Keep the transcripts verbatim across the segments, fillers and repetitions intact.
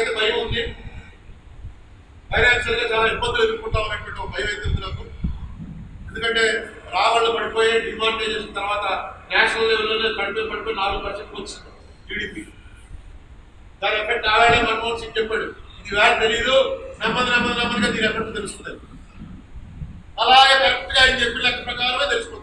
నాకైతే భయం ఉంది, ఫైనాన్షియల్ గా చాలా ఇబ్బందులు ఎదుర్కొంటాం అనేటువంటి ఒక భయం అయితే ఉంది నాకు. ఎందుకంటే రావాళ్ళు పడిపోయి డిమానిటైజేషన్ తర్వాత నేషనల్ లెవెల్లోనే పడిపోయి పడిపోయి నాలుగు పర్సెంట్ వచ్చింది టీడీపీ. దాని ఎఫెక్ట్ ఆవేళ మన్మోహన్ సింగ్ చెప్పాడు, ఇది వేళ తెలియదు, నెమ్మది నెమ్మది నెమ్మదిగా దీని ఎఫెక్ట్ తెలుస్తుంది. అలాగే కరెక్ట్గా ఆయన చెప్పిన లెక్క ప్రకారమే తెలుసుకుంటాం.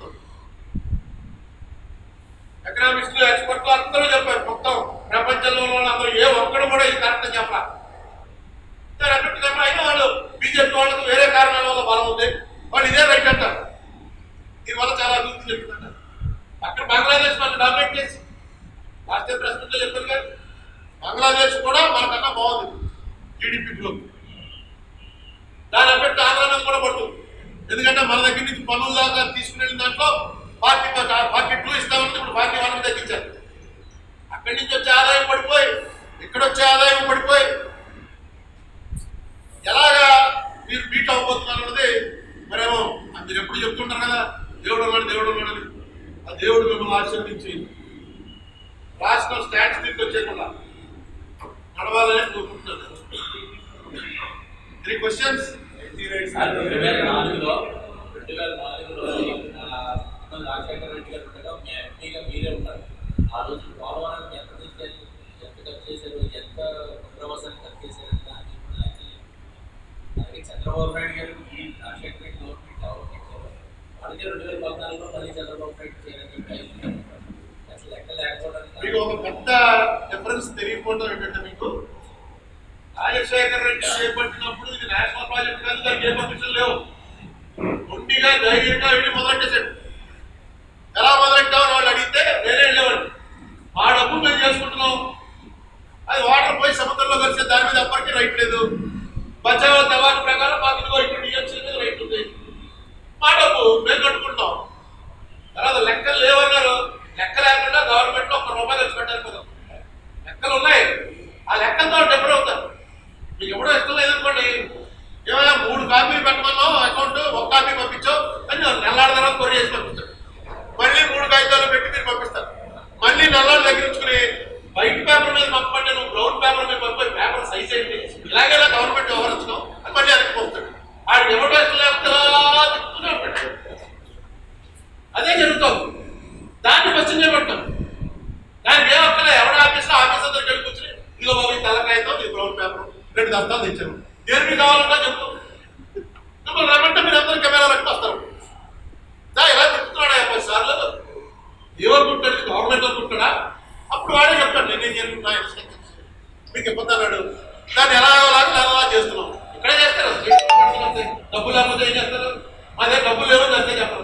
ఎకనామిక్స్ ఎక్స్పర్ట్లు అందరూ చెప్పారు, మొత్తం ప్రపంచంలో అందరూ ఏ ఒక్కడు కూడా ఇది కరెక్ట్ అని చెప్పాలి. అన్నట్టుగా అయినా వాళ్ళు బీజేపీ వాళ్ళకు వేరే కారణాల వల్ల బలం ఉంది, వాళ్ళు ఇదే రైట్ అంటారు. దీనివల్ల చాలా అభివృద్ధి జరుగుతుంటారు. అక్కడ బంగ్లాదేశ్ మనం డామినేట్ చేసి రాష్ట్రీయ ప్రశ్నలో చెప్పారు కానీ బంగ్లాదేశ్ కూడా మనకన్నా బాగుంది టీడీపీ గ్రోత్. దాని ఎఫెక్ట్ ఆంధ్ర మీద కూడా పడుతుంది. ఎందుకంటే మన దగ్గర నుంచి పన్నుల దాకా తీసుకుని వెళ్ళిన దాంట్లో ఫార్టీ ఫార్టీ టూ ఇస్తామని ఇప్పుడు ఫార్టీ వన్ తగ్గించారు. అక్కడి నుంచి వచ్చే ఆదాయం పడిపోయి ఇక్కడ వచ్చే ఆదాయం పడిపోయి ఎలాగా మీరు బీట్ అవ్వబోతున్నారు అన్నది మరేమో మీరు ఎప్పుడు చెప్తుంటారు కదా, దేవుడు ఉన్నాడు దేవుడు ఉన్నాడని. ఆ దేవుడు మిమ్మల్ని ఆశీర్వదించి రాష్ట్రం స్టాట్స్ దీనికి వచ్చేకుండా నడవాలని కోరుకుంటున్నాను. Three questions. రెండు వేల నాలుగులో రెండు వేల నాలుగులో రాజశేఖర రెడ్డి గారు ఉండగా ఎంపీగా మీరే ఉన్నారు. ఆ రోజు పోలవరానికి ఎంత చేశారు, ఎంత ఖర్చు చేశారు, ఎంత పునరావాసాన్ని ఖర్చు చేశారు దాన్ని అలాగే చంద్రబాబు నాయుడు గారు ఈ రాజశేఖర రెడ్డి గవర్నమెంట్ అవకాశారు. అలాగే రెండు వేల పద్నాలుగులో మళ్ళీ చంద్రబాబు నాయుడు చేయడానికి అసలు లెక్క లేకపోవడానికి మీకు ఒక పెద్ద డిఫరెన్స్ తెలియకపోవడం ఏంటంటే, మీకు రాజశేఖర రెడ్డి చేపట్టినప్పుడు ఇది నేషనల్ ప్రాజెక్ట్ కాదు, దానికి ఏ పర్మిషన్ లేవు. ఒంటిగా ధైర్యంగా వెళ్ళి మొదలెట్టేసాడు. ఎలా మొదలెట్టామని వాళ్ళు అడిగితే వేరే వెళ్ళేవాళ్ళు, మా డబ్బు మేము చేసుకుంటున్నాం, అది వాటర్ పోయి సముద్రంలో కలిసే దాని మీద ఎప్పటికీ రైట్ లేదు. బచావో తెవాటి ప్రకారం మాకు ఇదిగో ఇక్కడ డిఎంసీ మీద రైట్ ఉంది, మా డబ్బు మేము కట్టుకుంటాం. తర్వాత లెక్కలు లేవన్నారు. లెక్క లేకుండా గవర్నమెంట్ లో ఒక రూపాయి ఖర్చు పెట్టారు కదా, లెక్కలు ఉన్నాయి. ఆ లెక్కలతో డెబ్బై అవుతారు. మీకు ఎప్పుడో ఇష్టం లేదనుకోండి, ఏమైనా మూడు కాపీలు పెట్టమన్నావు అకౌంట్, ఒక కాపీ పంపించావు అని నెల్లాడి తర్వాత కొరి చేసి పంపిస్తాడు. మళ్ళీ మూడు కాగితాలు పెట్టి మీరు పంపిస్తారు. మళ్ళీ నెల్లాడు దగ్గరించుకుని వైట్ పేపర్ మీద పంపండి, నువ్వు బ్రౌన్ పేపర్ మీద పంపి పేపర్ సైజ్ ఏంటి, ఇలాగేలా గవర్నమెంట్ వ్యవహరించడం అని మళ్ళీ వెనక్కి పంపుతాడు. ఆడికి ఎవరో ఇష్టం లేకపోతే పెట్టాడు. అదే జరుగుతుంది. దాన్ని క్వశ్చన్ చేయబడతాం. దానికి ఏ ఒక్కలే ఎవడ ఆఫీస్లో ఆఫీసర్ దగ్గర కూర్చుని ఇదిగో బాబు ఈ తెల్లకాయతో ఈ బ్రౌన్ పేపర్ రెండు దస్తాలు తెచ్చారు, దేనికి కావాలన్నా చెప్తాం. మిమ్మల్ని రమ్మంటే మీరు అందరూ కెమెరా పెట్టి వస్తారు. ఇలా చెప్తున్నాడా యాభై సార్లు ఏమనుకుంటాడు, గవర్నమెంట్ అనుకుంటాడా? అప్పుడు వాడే చెప్తాడు నేనేం చేసుకుంటున్నా, మీకు ఇబ్బంది అన్నాడు. దాన్ని ఎలా లాగా ఎలా చేస్తున్నాం. ఇక్కడే చేస్తారు, డబ్బులు లేకపోతే ఏం చేస్తారు, అదే డబ్బులు లేవని అంతే చెప్పరు.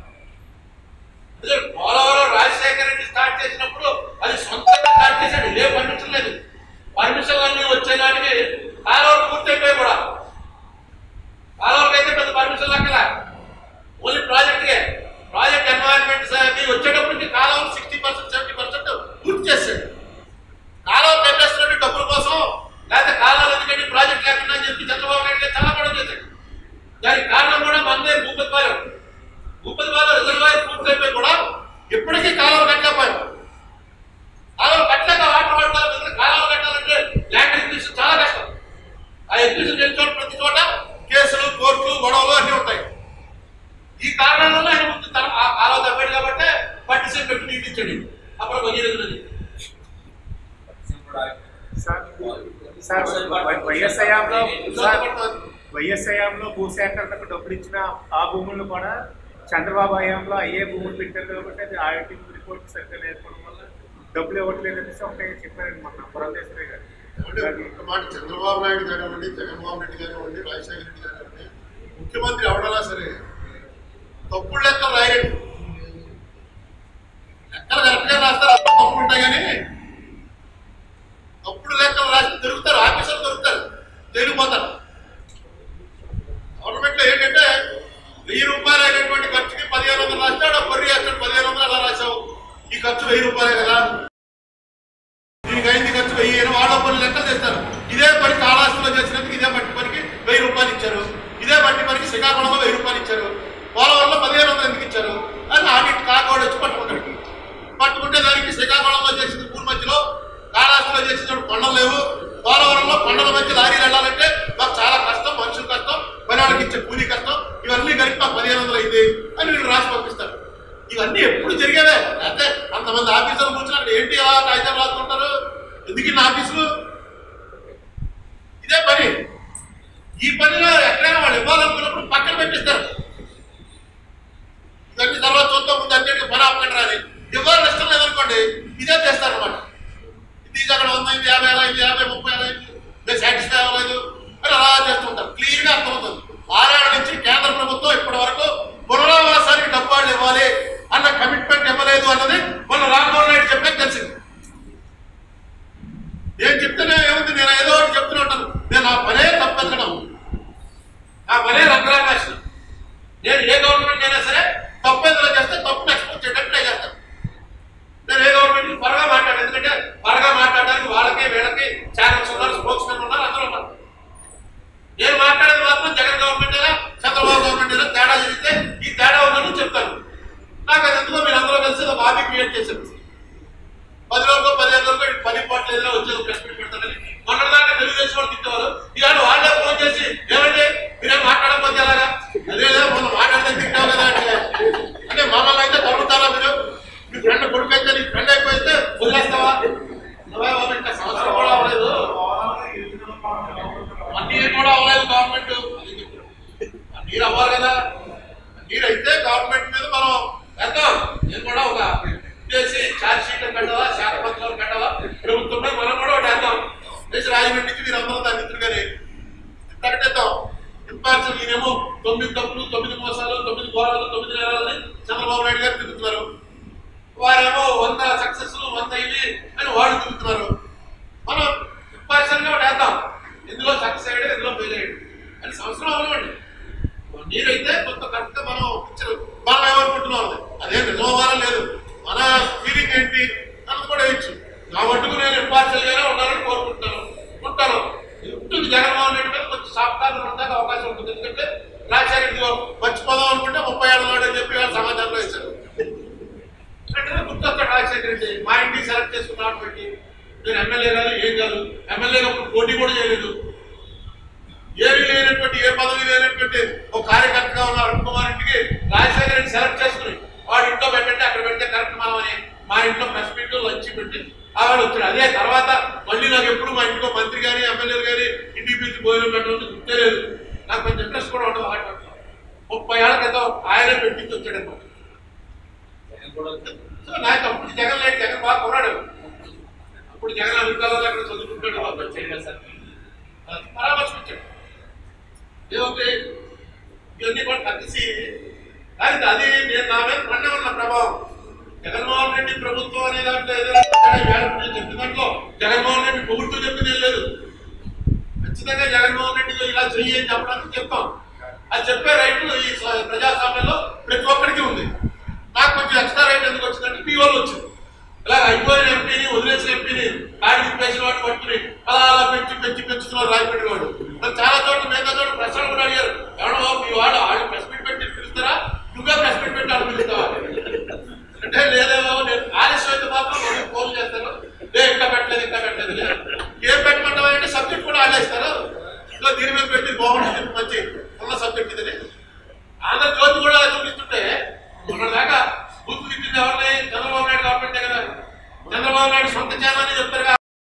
పోలవరం రాజశేఖర రెడ్డి స్టార్ట్ చేసినప్పుడు అది సొంతంగా స్టార్ట్ చేశాడు, ఇదే పర్మిషన్ లేదు. పర్మిషన్ అన్ని వచ్చే నాటికి కాలువలు పూర్తయిపోయి కూడా కాలువలకి అయితే పెద్ద పర్మిషన్ లెక్కల ఓన్లీ ప్రాజెక్ట్కే. ప్రాజెక్ట్ ఎన్వైరన్మెంట్ వచ్చేటప్పటికి కాలువలు సిక్స్టీ పర్సెంట్ సెవెంటీ పర్సెంట్ పూర్తి చేశాడు. కాలువలు కట్టేస్తున్నట్టు డబ్బుల కోసం, లేకపోతే కాలువలు ఎందుకంటే ప్రాజెక్ట్ లేకుండా అని చెప్పి చంద్రబాబు నాయుడు చాలా పడవ చేశాడు. దానికి కారణం కూడా మనదే భూపతిపాలెం. భూపతిపాలెం రిజర్వాయర్ పూర్తయిపోయి కూడా ఇప్పటికీ కాలువలు కట్టలేకపోయాం. కాలువలు కట్టలేక వాటర్ వాడాలి. కాలువలు కట్టాలంటే ల్యాండ్ ఎక్విజిషన్ చాలా కష్టం. ఆ ఎక్విజిషన్ చేసిన చోట ప్రతి చోట కేసులు, కోర్టులు, గొడవలు అన్నీ ఉంటాయి. ఈ కారణాల వల్ల ఆయన ముందు తన ఆ కాలువ తప్పాడు కాబట్టి పట్టిసీలు పెట్టి నీటించండి. అప్పుడు భగీరథులది వైఎస్ఐఆర్లో వైఎస్ఐఆర్లో భూసేకరణకు డబ్బులు ఇచ్చిన ఆ భూములను కూడా చంద్రబాబు హయాంలో అయ్యే భూములు పెట్టారు కాబట్టి అది ఆడిటింగ్ రిపోర్ట్ సరిగ్గా లేకపోవడం వల్ల డబ్బులు ఇవ్వట్లేదు అనేసి ఒకటే చెప్పారండి మన పురంధేశ్వరి గారు. మాట చంద్రబాబు నాయుడు కానివ్వండి, జగన్మోహన్ రెడ్డి కానివ్వండి, రాజశేఖర రెడ్డి కానివ్వండి, ముఖ్యమంత్రి ఎవడలా సరే తప్పుడు లెక్కలు రాయలేదు. లెక్కలు కరెక్ట్గా రాస్తారు, తప్పుడు ఉంటాయి కానీ తప్పుడు లెక్కలు రాసి దొరుకుతారు, ఆఫీసర్లు దొరుకుతారు, తేలిపోతారు. గవర్నమెంట్ లో ఏంటంటే వెయ్యి రూపాయలు అయినటువంటి ఖర్చుకి పదిహేను వందలు రాస్తాడు, కొర్రీ వేస్తాడు పదిహేను వందలు అలా రాసావు, ఈ ఖర్చు వెయ్యి రూపాయలే కదా, దీనికి అయింది ఖర్చు వెయ్యి, వాళ్ళ పనులు లెక్కలు తెస్తారు. ఇదే పని కాళహస్తిలో చేసినందుకు ఇదే బట్టి పనికి వెయ్యి రూపాయలు ఇచ్చారు, ఇదే బట్టి పనికి శ్రీకాకుళంలో వెయ్యి రూపాయలు ఇచ్చారు, పోలవరంలో పదిహేను వందలు ఎందుకు ఇచ్చారు అని ఆడిట్ కాకోడు వచ్చి పట్టుకుంటాడు. పట్టుకుంటే దానికి శ్రీకాకుళంలో చేసిన ఊరి మధ్యలో, కాళహస్తిలో చేసినప్పుడు కొండలు లేవు, పోలవరంలో కొండల మధ్య లారీలు వెళ్ళాలంటే మాకు చాలా కష్టం, మనుషులు కష్టం, పని వాళ్ళకి ఇచ్చే కూలీ కష్టం, ఇవన్నీ కలిపి మాకు పదిహేను వందలు అయింది అని వీళ్ళు రాసి పంపిస్తారు. ఇవన్నీ ఎప్పుడు జరిగేవే. అంటే అంతమంది ఆఫీసర్లు కూర్చొని అక్కడ ఏంటి ఎలా కాగితాలు రాస్తుంటారు? ఎందుకు ఇన్ని ఆఫీసులు? ఇదే పని. ఈ పనిలో ఎక్కడైనా వాళ్ళు ఇవ్వాలనుకున్నప్పుడు పక్కన పెట్టిస్తారు. ఇవన్నీ తర్వాత చూద్దాం, ముందు అన్నింటికి పని ఆపకండి రాని ఇవ్వాలని ఇష్టం లేదనుకోండి, ఇదే చేస్తారు అనమాట. ఇది అక్కడ వంద, ఇది యాభై అలా, ఇది యాభై ముప్పై అలా, ఇది సాటిస్ఫై అవ్వలేదు అని అలా చేస్తుంటారు. క్లియర్గా అర్థమవుతుంది. ఆరేళ్ల నుంచి కేంద్ర ప్రభుత్వం ఇప్పటి వరకు పునరావాసానికి డబ్బాళ్ళు ఇవ్వాలి అన్న కమిట్మెంట్ ఇవ్వలేదు అన్నది మొన్న రామ్మోహన్ నాయుడు చెప్పాక తెలిసింది. నేను చెప్తేనే ఏముంది, నేను ఏదో ఒకటి చెప్తూనే ఉంటాను. నేను ఆ పనే తప్పెత్తడం, ఆ పనే రంగరాకాశం. నేను ఏ గవర్నమెంట్ అయినా సరే తప్పెందులో చేస్తే తప్పును ఎక్స్పోజ్ చేయడానికి ట్రై చేస్తాను. నేను ఏ గవర్నమెంట్ త్వరగా మాట్లాడాను, ఎందుకంటే త్వరగా మాట్లాడడానికి వాళ్ళకి వీళ్ళకి ఛానల్స్ ఉన్నారు, స్పోక్స్ మెన్ ఉన్నారు, అందరూ ఉన్నారు. నేను మాట్లాడేది మాత్రం జగన్ గవర్నమెంట్ అయినా చంద్రబాబు గవర్నమెంట్ అయినా తేడా జరిగితే ఈ తేడా ఉందని చెప్తాను. నాకు అది ఎందుకో మీరు అందరూ కలిసి ఒక హాబీ క్రియేట్ చేశారు. పది రోజులు పదిహేను రోజులు పని పోట్లేదులో వచ్చేది ప్రెస్ మీట్ పెడతారని మొన్నదాకా తెలుగుదేశం వాళ్ళు తిట్టేవారు. ఇవాళ వాళ్ళే ఫోన్ చేసి ఏమంటే మీరేం మాట్లాడకపోతే ఎలాగా, అదే మొన్న మాట్లాడితే తిట్టావు కదా అంటే అంటే మమ్మల్ని అయితే తగ్గుతారా మీరు? మీ ఫ్రెండ్ కొడుకు అయితే నీ ఫ్రెండ్ అయిపోతే వదిలేస్తావా? ఇంకా సంవత్సరం కూడా అవ్వలేదు, వన్ ఇయర్ కూడా అవ్వలేదు గవర్నమెంట్. నీరు అవ్వాలి కదా. నీరు అయితే గవర్నమెంట్ మీద మనం వేద్దాం. నేను కూడా ఒక చేసి ఛార్జ్ షీట్ కట్టాలా, శాఖపత్రాలు కట్టాలా, ప్రభుత్వంలో మనం కూడా ఒకటి వేద్దాం. చేసి రాజమండ్రికి మీరు అందరూ దాన్ని ఇద్దరుగానే ప్రకటిద్దాం. ఇంపార్షల్ ఈయనేమో తొమ్మిది తప్పులు, తొమ్మిది మోసాలు, తొమ్మిది ఘోరాలు, తొమ్మిది నేరాలని చంద్రబాబు నాయుడు గారు తిరుగుతున్నారు. వారేమో వంద సక్సెస్, వంద ఇవి అని వాళ్ళు తిరుగుతున్నారు. మనం ఇంపార్షల్ గా ఒకటి వేద్దాం. ఎందులో సక్సెస్ అయ్యాడు, ఎందులో ఫెయిల్ అయ్యాడు అని సంవత్సరం అవ్వలేమండి. నీరైతే కొంత కరెక్ట్గా మనం పిక్చర్ మనం ఏమనుకుంటున్నాం అదే నిజం అవ్వాలని లేదు. మన ఫీలింగ్ ఏంటి అన్నది కూడా వేయచ్చు. నా మటుకు నేను ఇంపార్షల్ గానే ఉండాలని కోరుకుంటున్నాను, ఉంటాను. ఉంటుంది జగన్మోహన్ రెడ్డి మీద కొంచెం సాఫ్ట్వేర్ ఉండడానికి అవకాశం ఉంటుంది. ఎందుకంటే రాజశేఖర మర్చిపోదాం అనుకుంటే ముప్పై ఏళ్ళ నాడు అని చెప్పి వాళ్ళు సమాచారంలో ఇచ్చారు. అంటే గుర్తొస్తాడు రాజశేఖర రెడ్డి. మా ఇంటికి సెలెక్ట్ చేసుకున్నాను పెట్టి నేను ఎమ్మెల్యే కాదు, ఏం కాదు, ఎమ్మెల్యేగా పోటీ కూడా చేయలేదు. ఏమీ లేనటువంటి, ఏ పదవి లేనటువంటి ఒక కార్యకర్తగా ఉన్న అరుణ్ కుమార్ ఇంటికి రాజశేఖర రెడ్డి సెలెక్ట్ చేసుకుని వాడు ఇంట్లో పెట్టండి, అక్కడ పెడితే కరెక్ట్ మనం అని మా ఇంట్లో ప్రెస్ మీట్ లంచ్ పెట్టి ఆవిడ వచ్చాడు. అదే తర్వాత మళ్ళీ నాకు ఎప్పుడు మా ఇంట్లో మంత్రి కానీ ఎమ్మెల్యేలు కానీ ఇంటికి పిలిచి భోజనం పెట్టడం గుర్తే లేదు. నాకు కొంచెం ఇంట్రెస్ట్ కూడా ఉండదు. ఆట ముప్పై ఏళ్ల క్రితం ఆయనే పెట్టించి వచ్చాడు అనమాట. సో నాకు అప్పుడు జగన్ లేదు, జగన్ బాగా కొన్నాడు. అప్పుడు జగన్ అమెరికాలో అక్కడ చదువుకుంటాడు, పరామర్శించాడు. ఏమవుతాయి ఇవన్నీ కూడా తగ్గిసి కానీ అది నేను నా మీద పడిన ఉన్న ప్రభావం. జగన్మోహన్ రెడ్డి ప్రభుత్వం అనే దాంట్లో ఏదైనా చెప్పిన దాంట్లో జగన్మోహన్ రెడ్డి పొగుడుతూ చెప్పింది లేదు. ఖచ్చితంగా జగన్మోహన్ రెడ్డితో ఇలా చెయ్యి అని చెప్పడానికి చెప్తాం. అది చెప్పే రైట్లు ఈ ప్రజాస్వామ్యంలో ప్రతి ఒక్కరికి ఉంది. నాకు కొంచెం ఎక్స్ట్రా రైట్ ఎందుకు వచ్చిందంటే మీ వాళ్ళు వచ్చింది. ఇలా అయిపోయిన ఎంపీని వదిలేసిన ఎంపీని కాడి తిప్పేసిన వాడు పట్టుకుని అలా అలా పెంచి పెంచి పెంచుతున్నారు రాజమండ్రి వాడు. చాలా చోట్ల మిగతా చోట్ల ప్రశ్నలు కూడా అడిగారు. ఎవడో మీ వాడు వాళ్ళు ప్రెస్ మీట్ పెట్టి పిలుస్తారా, నువ్వే ప్రెస్ మీట్ పెట్టి వాళ్ళు పిలుస్తావా అంటే లేదేమో నేను ఆలస్యం అయితే మాత్రం నేను ఫోన్ చేస్తాను, లే ఇంకా పెట్టలేదు ఇంకా పెట్టలేదు లేదు. ఏం పెట్టమంటావా అంటే సబ్జెక్ట్ కూడా ఆడేస్తారు. ఇంకా దీని మీద పెట్టి బాగుంటుంది, మంచి ఉన్న సబ్జెక్ట్ ఇదని ఆంధ్రజ్యోతి కూడా చూపిస్తుంటే మొన్నదాకా బూత్ తిట్టింది ఎవరిని? చంద్రబాబు నాయుడు గవర్నమెంటే కదా. చంద్రబాబు నాయుడు సొంత ఛానల్ చెప్తారు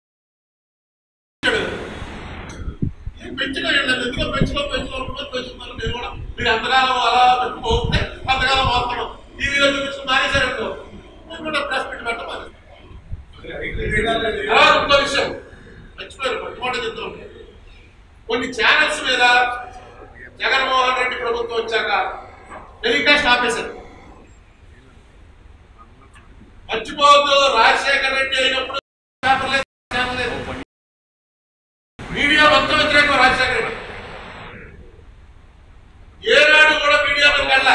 పెంచిన ఎందులో పెంచులో పెంచులో పెంచుతున్నారు. మీరు కూడా మీరు అంతకాలం అలా పెట్టుకోతే అంతకాలం మాత్రం టీవీలో చూపించుకుని మానేశారనుకో నేను కూడా ప్రెస్ పెట్టి పెట్టమని. అలా ఇంకో విషయం మర్చిపోయారు, పట్టుకోవడం చెప్తాం. కొన్ని ఛానల్స్ మీద జగన్మోహన్ రెడ్డి ప్రభుత్వం వచ్చాక టెలికాస్ట్ ఆపేశారు. మర్చిపోవద్దు, రాజశేఖర రెడ్డి అయినప్పుడు మీడియా మొత్తం వ్యతిరేకం రాజశేఖర రెడ్డి. ఏనాడు కూడా మీడియా మీద వెళ్ళ,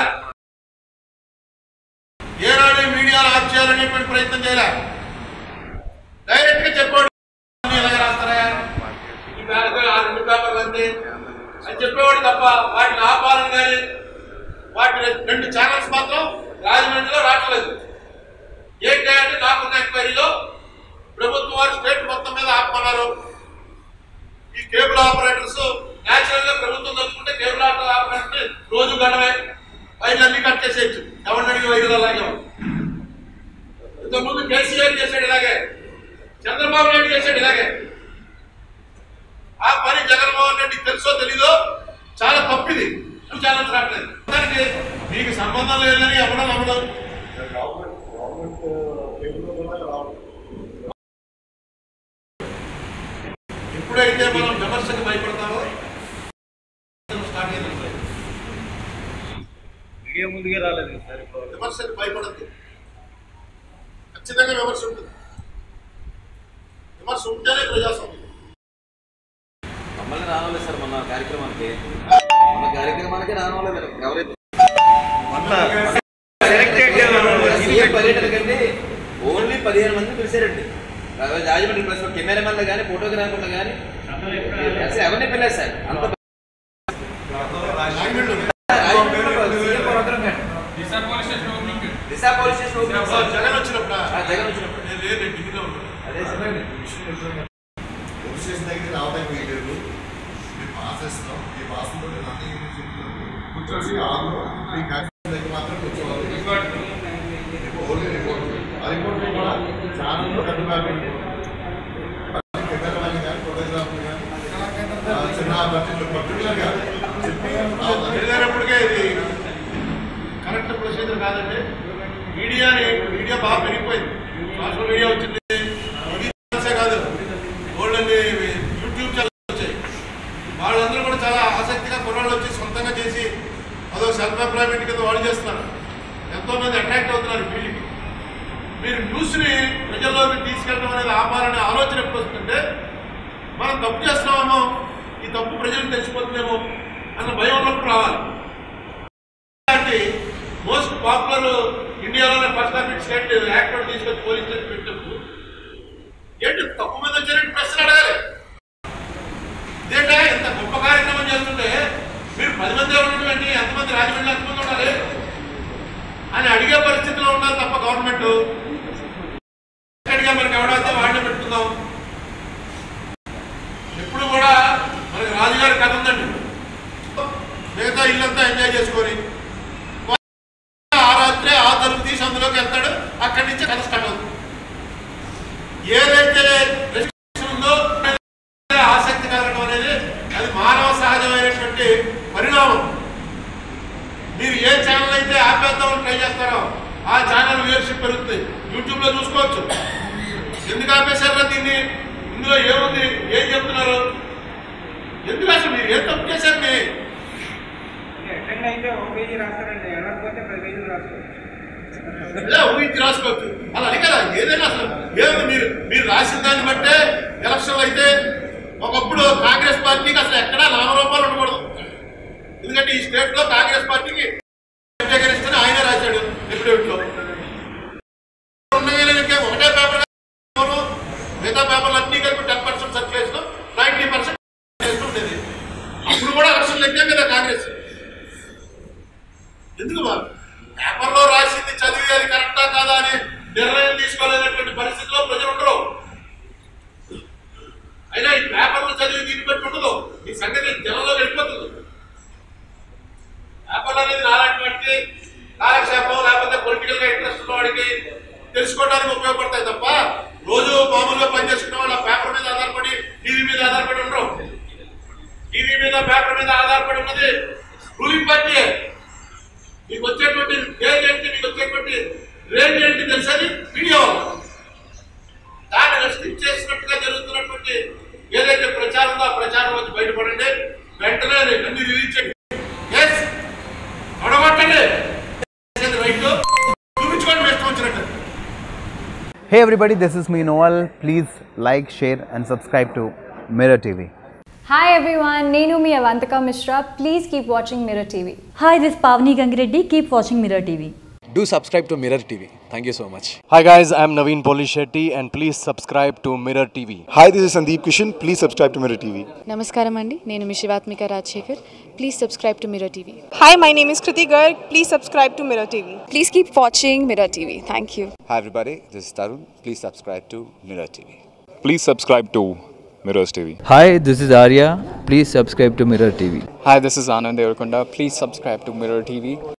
ఏనాడు మీడియాలో ఆఫ్ చేయాలనేటువంటి ప్రయత్నం చేయలే. డైరెక్ట్ గా చెప్పాడు ఎలాగ రాస్తారా ఆ రెండు పేపర్లు అంతే అని చెప్పేవాడు తప్ప వాటిని ఆపాలని కానీ వాటి రెండు ఛానల్స్ మాత్రం రాజమండ్రిలో రావట్లేదు. ఏంటంటే నాకున్న ఎంక్వైరీలో ప్రభుత్వం వారు స్టేట్ మొత్తం మీద ఆపమన్నారు. చంద్రబాబు నాయుడు చేశాడు ఇలాగే. ఆ పని జగన్మోహన్ రెడ్డి తెలుసో తెలీదో చాలా తప్పిది. నువ్వు ఛాలెంజ్ రావట్లేదు. దానికి మీకు సంబంధం లేదని ఎవడో నమ్మడం. ఎప్పుడైతే మనం విమర్శకు భయపడతామో స్టార్ట్ అయింది. మీడియా ముందుగా రాలేదు సార్. విమర్శకు భయపడద్దు. ఖచ్చితంగా విమర్శ ఉంటుంది. విమర్శ ఉంటేనే ప్రజాస్వామ్యం. మమ్మల్ని రానలేదు సార్ మొన్న కార్యక్రమానికి. మన కార్యక్రమానికి రానలేదు ఎవరైతే పర్యటన కంటే ఓన్లీ పదిహేను మంది పిలిచారండి. రాజమండ్రి ప్రెస్ కెమెరామెన్లు కానీ ఫోటోగ్రాఫర్లు కానీ అసలు ఎవరిని పిల్లలు సార్. అంత దిశా పోలీస్ స్టేషన్ జగన్ వచ్చినప్పుడు జగన్ వచ్చినప్పుడు అదే సార్ పోలీస్ స్టేషన్ దగ్గర రావడానికి వీలేదు. మేము పాస్ చేస్తాం. ఈ పాస్తో కూర్చోసి ఆరు మీ కార్యక్రమం దగ్గర మాత్రం కూర్చోవాలి. Only report. ఆ రిపోర్ట్ కూడా ఛానల్లో కట్టుబాటు కెమెరామెన్ కానీ ఫోటోగ్రాఫర్ కానీ చిన్న బడ్జెట్ పర్టికులర్ గా చెప్పి వెళ్ళేటప్పటికే ఇది కరెక్ట్ ప్రొసీజర్ కాదండి. మీడియాని మీడియా బాగా పెరిగిపోయింది. సోషల్ మీడియా వచ్చింది. కాదు వాళ్ళని యూట్యూబ్ ఛానల్స్ వచ్చాయి. వాళ్ళందరూ కూడా చాలా ఆసక్తిగా కుర్రాళ్ళు వచ్చి సొంతంగా చేసి అదో సెల్ఫ్ ఎంప్లాయ్మెంట్ కింద వాళ్ళు చేస్తున్నారు. ఎంతో మంది అట్రాక్ట్ అవుతున్నారు ఫీల్డ్కి. మీరు న్యూస్ని ప్రజల్లోకి తీసుకెళ్ళడం అనేది ఆపాలనే ఆలోచన ఎప్పుడు వస్తుంటే మనం తప్పు చేస్తున్నామేమో, ఈ తప్పు ప్రజలకు తెలిసిపోతుందేమో అన్న భయం ఉన్నప్పుడు రావాలి. మోస్ట్ పాపులర్ ఇండియాలోనే first of it state act తీసుకొచ్చి పోలీస్ స్టేషన్ పెట్టినప్పుడు ఏంటి తప్పు మీద వచ్చారంటే ప్రశ్నలు అడగాలి. ఇదేంటా ఇంత గొప్ప కార్యక్రమం చేస్తుంటే మీరు పది మంది ఉండటండి, ఎంతమంది రాజమండ్రి ఎంతమంది ఉండాలి అని అడిగే పరిస్థితిలో ఉండాలి తప్ప గవర్నమెంట్ ఎక్కడిగా మనకి ఎవడైతే వాడిని పెట్టుకుందాం. ఎప్పుడు కూడా మనకి రాజుగారి కథ ఉందండి. మిగతా ఇల్లంతా ఎంజాయ్ చేసుకొని ఆ రాత్రే ఆ తలుపు తీసి అందులోకి వెళ్తాడు. అక్కడి నుంచి కథ స్టార్ట్ అవుతుంది. ఏదైతే రెస్ట్రిక్షన్ ఉందో ఆసక్తి కలగడం అనేది అది మానవ సహజమైనటువంటి పరిణామం. మీరు ఏ ఛానల్ అయితే ఆపేద్దామని ట్రై చేస్తారో ఆ ఛానల్ వ్యూవర్షిప్ పెరుగుతుంది. యూట్యూబ్ లో చూసుకోవచ్చు. ఎందుకు ఆపేశారా దీన్ని? ఇందులో ఏముంది, ఏం చెప్తున్నారు, ఎందుకు అసలు మీరు ఏం తప్పు చేశారు? మీ అటెండ్ అయితే ఒక పేజీ రాస్తారండి, వెళ్ళకపోతే పది పేజీలు రాస్తారు. ఊహించి రాసుకోవచ్చు. అలా అని కదా ఏదైనా అసలు ఏముంది, మీరు మీరు రాసిన దాన్ని బట్టే ఎలక్షన్లు అయితే ఒకప్పుడు కాంగ్రెస్ పార్టీకి అసలు ఎక్కడా నామరూపాలు ఉండకూడదు. ఎందుకంటే ఈ స్టేట్ లో కాంగ్రెస్ పార్టీకి వ్యతిరేకరిస్తేనే ఆయనే రాశాడు ఎఫిడవిట్లో. ఒకటే పేపర్ మిగతా పేపర్లు అన్ని కలిపి ten percent circulation ninety percent ఉండేది. అప్పుడు కూడా ఎలక్షన్లు ఎక్కాం కదా కాంగ్రెస్. ఎందుకు బాబు పేపర్లో రాసింది చదివి అది కరెక్టా కాదా అని నిర్ణయం తీసుకోలేనటువంటి పరిస్థితిలో ప్రజలు ఉండరు. అయినా ఈ పేపర్లు చదివి దీన్ని బట్టి ఉండదు. ఈ సంగతి జనంలో వెళ్ళిపోతుంది. పేపర్లు అనేది నాలాంటి వాటికి కాలక్షేపం లేకపోతే పొలిటికల్ గా ఇంట్రెస్ట్ ఉన్న వాడికి తెలుసుకోవడానికి ఉపయోగపడతాయి తప్ప రోజు మామూలుగా పనిచేసుకున్న వాళ్ళు ఆ పేపర్ మీద ఆధారపడి టీవీ మీద ఆధారపడి ఉండరు. టీవీ మీద పేపర్ మీద ఆధారపడి ఉన్నది రూలింగ్ పార్టీయే. మీకు వచ్చేటువంటి రేంజ్ ఏంటి, మీకు వచ్చేటువంటి రేంజ్ ఏంటి తెలుసని మీడియా వాళ్ళు దాన్ని రెస్ట్రిక్ట్ చేసినట్టుగా జరుగుతున్నటువంటి ఏదైతే ప్రచారం ఉందో ఆ ప్రచారం వచ్చి బయటపడండి. వెంటనే అన్ని రిలీజ్ చేయండి. ఎస్ అడగొట్టండి రైట్ చూపించుకోండి మీ ఇష్టం వచ్చినట్టు. Hey everybody, this is me Noel. Please like, share and subscribe to Mirror T V. Hi everyone, Nenu mi Avantika Mishra. Please keep watching Mirror T V. Hi, this is Pavni Gangireddy. Keep watching Mirror T V. Do subscribe to Mirror T V. Thank you so much. Hi guys, I'm Naveen Polishetty and please subscribe to Mirror T V. Hi, this is Sandeep Kishan. Please subscribe to Mirror T V. Namaskaram andi, nenu mi Shivatmika Rajshekhar. Please subscribe to Mirror T V. Hi, my name is Kriti Garg. Please subscribe to Mirror T V. Please keep watching Mirror T V. Thank you. Hi everybody, this is Tarun. Please subscribe to Mirror T V. Please subscribe to Mirrors T V. Hi, this is Arya. Please subscribe to Mirror T V. Hi, this is Anand Devarakonda. Please subscribe to Mirror T V.